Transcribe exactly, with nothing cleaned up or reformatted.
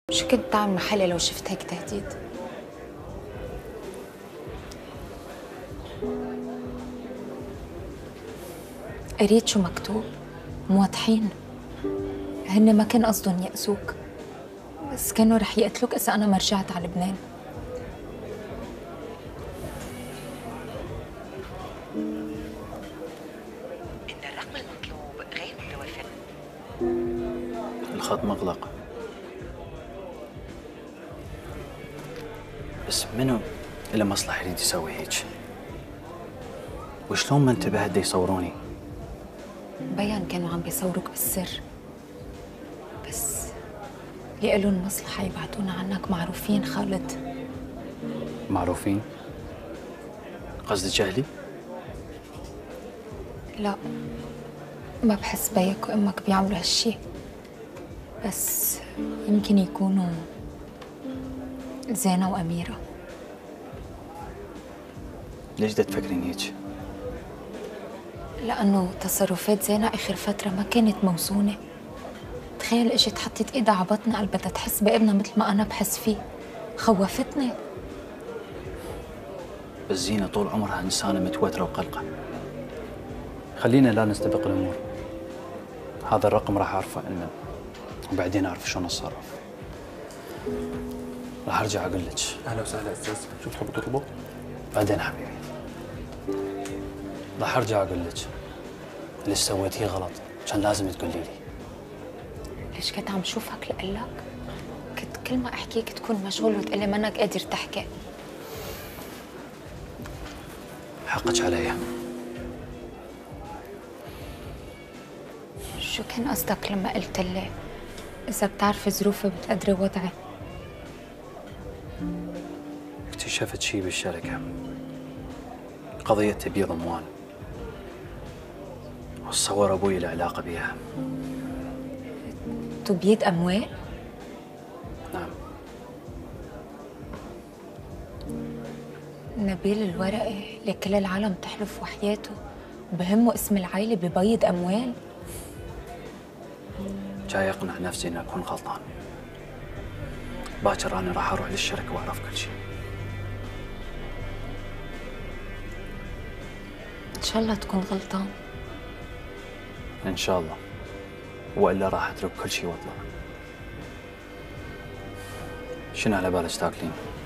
شو كنت تعمل محلي لو شفت هيك تهديد؟ قريت شو مكتوب؟ موضحين. هن ما كان قصدهم يأذوك، بس كانوا رح يقتلوك إذا أنا ما رجعت على لبنان. إن الرقم المطلوب غير متوفر. الخط مغلق. بس منو له مصلحة يريد يسوي هيك؟ وشلون ما انتبهت دي يصوروني؟ بيان كانوا عم بيصوروك بالسر، بس اللي إلهم مصلحة يبعدونا عنك معروفين خالد. معروفين؟ قصدي جهلي؟ لا، ما بحس بيك وأمك بيعملوا هالشي، بس يمكن يكونوا زينة وأميرة. ليش دا تفكرين هيك؟ لأنه تصرفات زينة آخر فترة ما كانت موزونة. تخيل اجت حطت ايدها على بطني، قال بدها تحس بابنها مثل ما أنا بحس فيه. خوفتني. بس زينة طول عمرها إنسانة متوترة وقلقة. خلينا لا نستبق الأمور. هذا الرقم راح أعرفه إنه، وبعدين أعرف شلون أتصرف. راح أرجع أقول لك. اهلا وسهلا استاذ، شو بتحب تطلبه؟ بعدين حبيبي. راح أرجع أقول لك اللي سويتيه غلط، كان لازم تقولي لي. ليش كنت عم شوفك لقلك؟ كنت كل ما احكيك تكون مشغول وتقلي منك قادر تحكي. حقك علي. شو كان قصدك لما قلت لي إذا بتعرفي ظروفي بتقدري وضعي؟ اكتشفت شيء بالشركة، قضية تبييض أموال، وتصور أبوي له علاقة بيها. تبييض أموال؟ نعم. نبيل الورقي اللي كل العالم تحلف وحياته وبهمه اسم العائلة ببيض أموال؟ جاي أقنع نفسي إني أكون غلطان. باكر أنا راح أروح للشركة وأعرف كل شيء. إن شاء الله تكون غلطان. إن شاء الله، وإلا راح أترك كل شيء وأطلع. شنو على بالك تاكلين؟